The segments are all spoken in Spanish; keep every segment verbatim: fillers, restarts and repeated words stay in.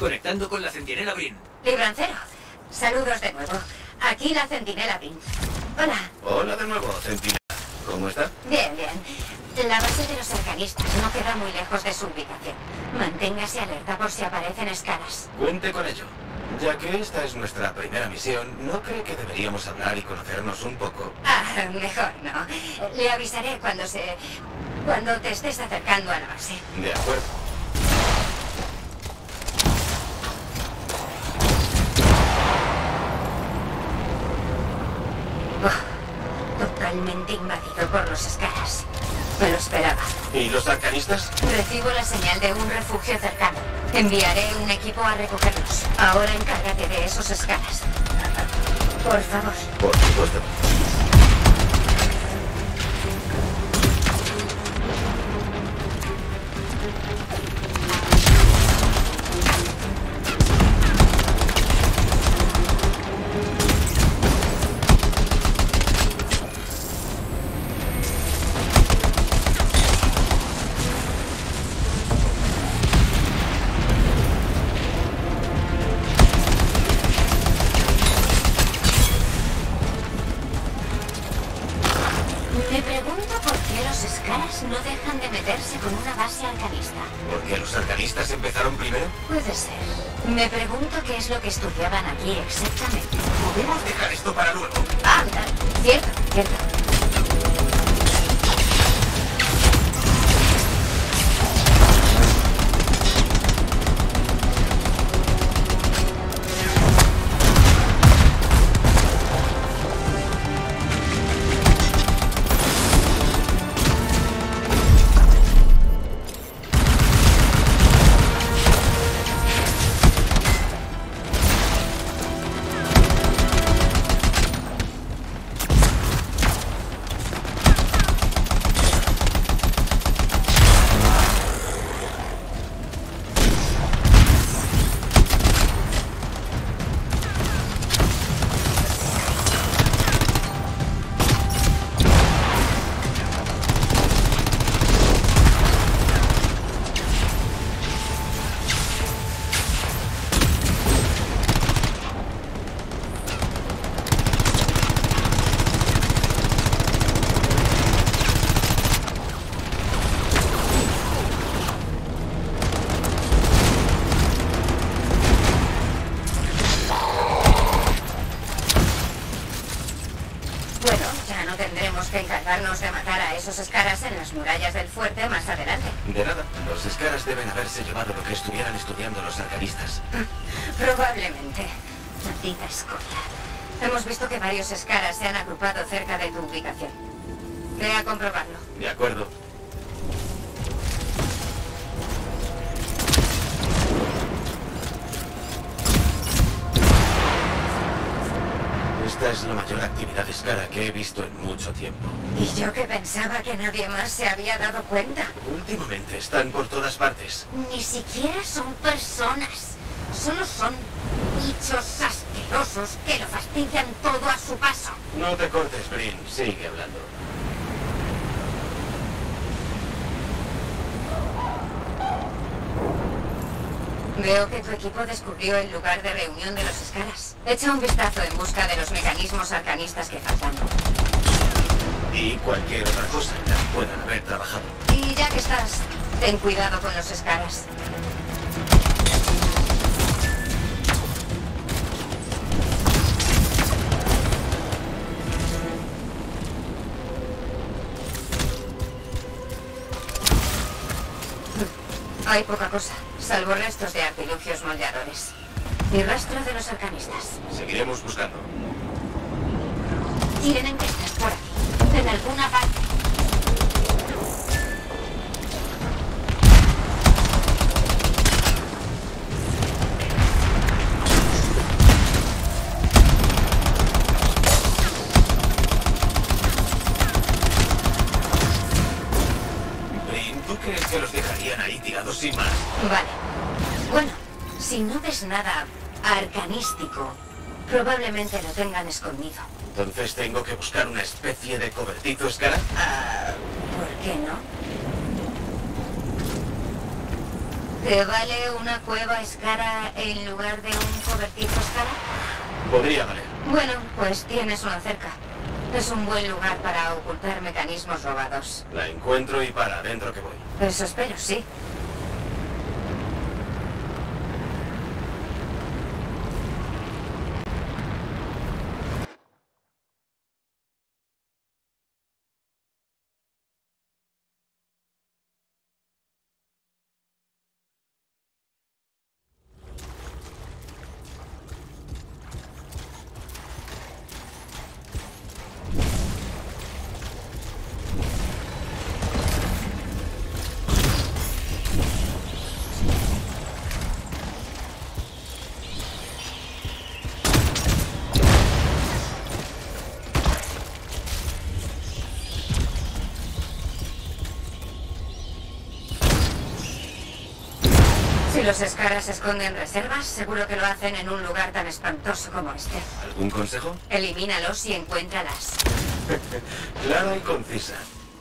Conectando con la centinela Brin. Librancero, saludos de nuevo. Aquí la centinela Brin. Hola. Hola de nuevo, centinela. ¿Cómo está? Bien, bien. La base de los arcanistas no queda muy lejos de su ubicación. Manténgase alerta por si aparecen escalas. Cuente con ello. Ya que esta es nuestra primera misión, ¿no cree que deberíamos hablar y conocernos un poco? Ah, mejor no. Le avisaré cuando se... cuando te estés acercando a la base. De acuerdo. Oh, totalmente invadido por los escalas. Me lo esperaba. ¿Y los arcanistas? Recibo la señal de un refugio cercano. Enviaré un equipo a recogerlos. Ahora encárgate de esos escalas. Por favor. Por supuesto. Me pregunto por qué los escalas no dejan de meterse con una base arcanista. ¿Porque los arcanistas empezaron primero? Puede ser. Me pregunto qué es lo que estudiaban aquí exactamente. ¿Podemos dejar esto para luego? Ah, cierto, cierto. Bueno, ya no tendremos que encargarnos de matar a esos escaras en las murallas del fuerte más adelante. De nada. Los escaras deben haberse llevado lo que estuvieran estudiando los arcanistas. Probablemente. Maldita escoria. Hemos visto que varios escaras se han agrupado cerca de tu ubicación. Ve a comprobarlo. De acuerdo. Esta es la mayor actividad escara que he visto en mucho tiempo. Y yo que pensaba que nadie más se había dado cuenta. Últimamente están por todas partes. Ni siquiera son personas. Solo son bichos asquerosos que lo fastidian todo a su paso. No te cortes, Brin. Sigue hablando. Veo que tu equipo descubrió el lugar de reunión de los escaras. Echa un vistazo en busca de los mecanismos arcanistas que faltan. Y cualquier otra cosa en la que puedan haber trabajado. Y ya que estás, ten cuidado con los escaras. Hay poca cosa, salvo restos de artilugios moldeadores. Ni rastro de los arcanistas. Seguiremos buscando. Tienen que estar por aquí, en alguna parte. Brin, ¿tú crees que los dejarían ahí tirados sin más? Vale. Bueno, si no ves nada arcanístico, probablemente lo tengan escondido. Entonces tengo que buscar una especie de cobertizo escara. Ah, ¿por qué no? ¿Te vale una cueva escara en lugar de un cobertizo escara? Podría valer. Bueno, pues tienes una cerca. Es un buen lugar para ocultar mecanismos robados. La encuentro y para adentro que voy. Eso espero, sí. Si los escaras esconden reservas, seguro que lo hacen en un lugar tan espantoso como este. ¿Algún consejo? Elimínalos y encuéntralas. Clara y concisa.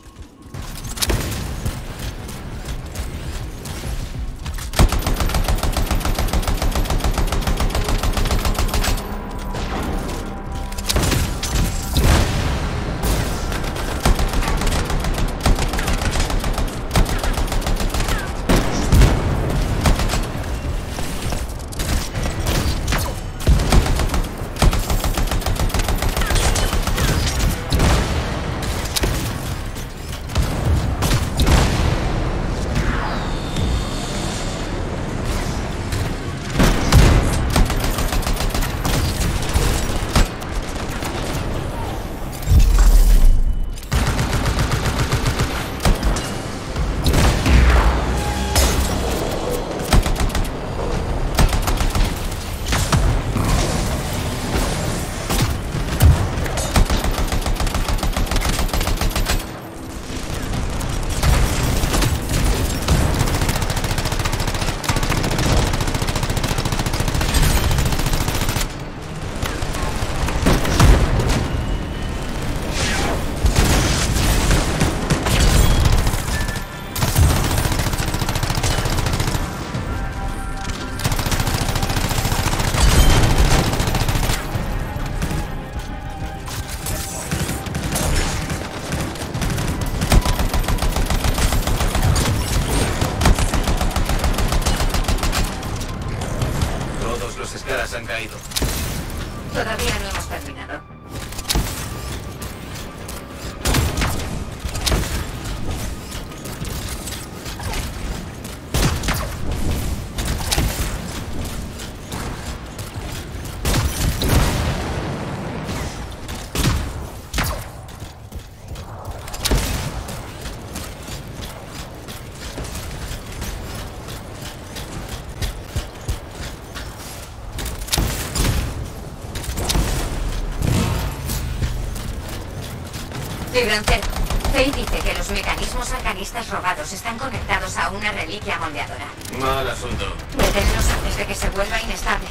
Han caído. Todavía no hemos terminado. Vibrancero, Faye dice que los mecanismos arcanistas robados están conectados a una reliquia moldeadora. Mal asunto. Deténlos antes de que se vuelva inestable.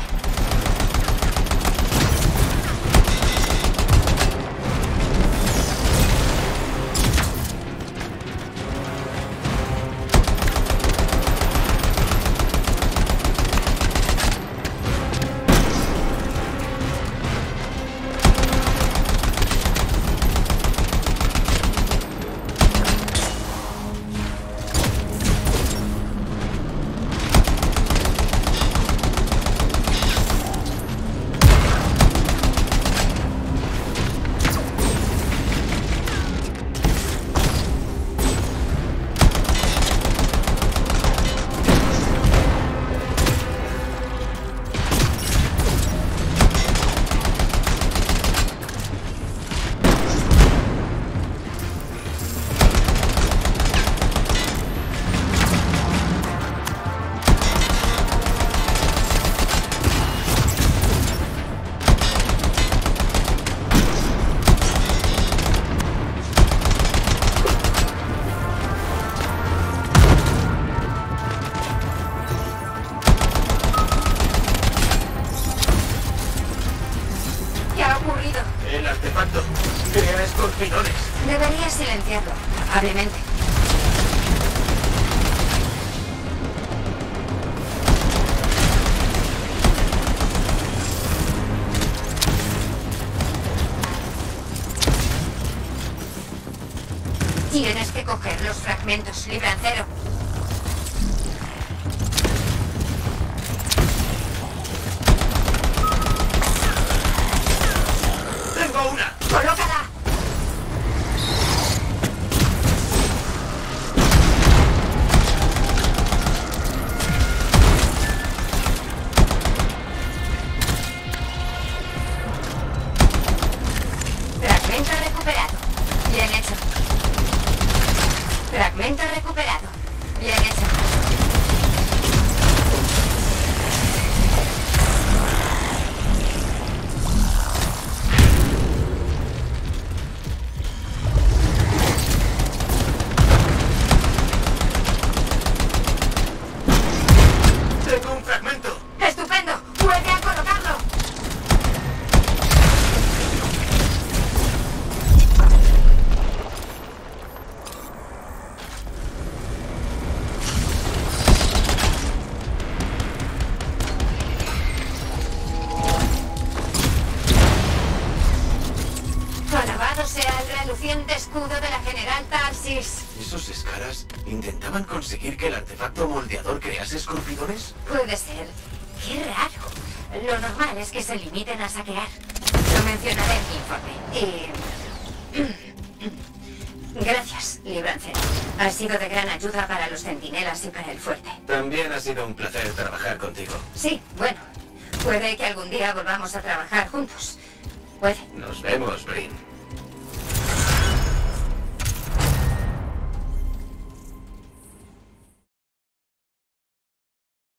El artefacto crea escorpiones. Deberías silenciarlo, amablemente. recoger los fragmentos, Librancero. ¡Tengo una! ¡Colócala! Fragmento recuperado. Bien hecho. Fragmento recuperado. Bien hecho. ¡Tengo un fragmento! ¡Estupendo! ¡Vuelve a colocarlo! Alabado sea el reluciente escudo de la General Tarsis. ¿Esos escaras intentaban conseguir que el artefacto moldeador crease escorpidones? Puede ser. Qué raro. Lo normal es que se limiten a saquear. Lo mencionaré en mi informe. Y... Gracias, Librancero. Ha sido de gran ayuda para los centinelas y para el fuerte. También ha sido un placer trabajar contigo. Sí, bueno. Puede que algún día volvamos a trabajar juntos. Puede. Nos vemos, Brin.